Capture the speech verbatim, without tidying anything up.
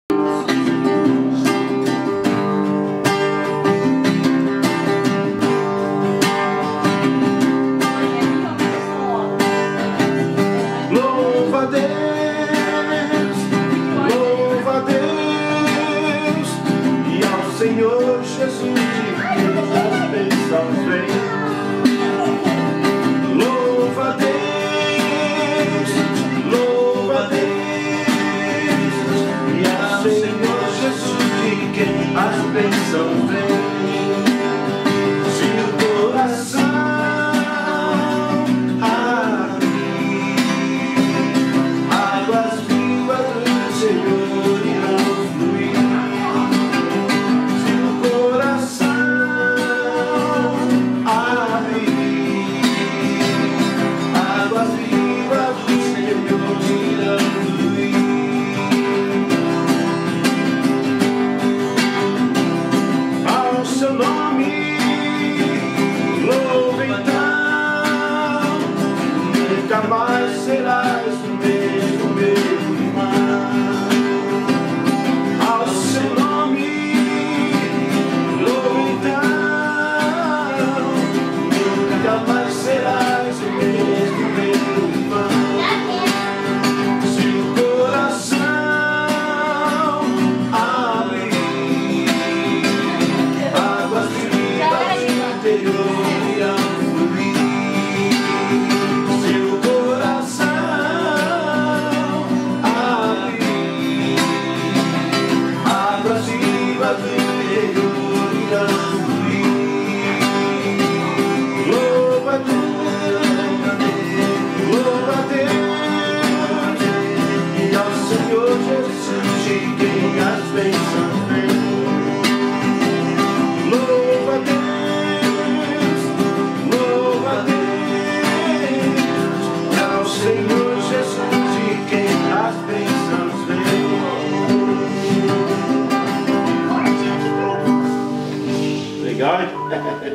Louva a Deus, louva a Deus, e ao Senhor Jesus de quem as bênçãos vêm. Louva a Deus, louva a Deus, e ao Senhor Jesus de quem as bênçãos vêm. Se o coração jamais serás o mesmo, meu irmão. Ao seu nome, louve então, nunca mais serás o mesmo, meu irmão. Se o coração abrir, águas vivas do interior irão fluir. Louva a Deus, louva a Deus, e ao Senhor Jesus de quem as bênçãos vêm. Louva a Deus, louva a Deus, e ao Senhor Jesus de quem as bênçãos vêm. Legal, hein?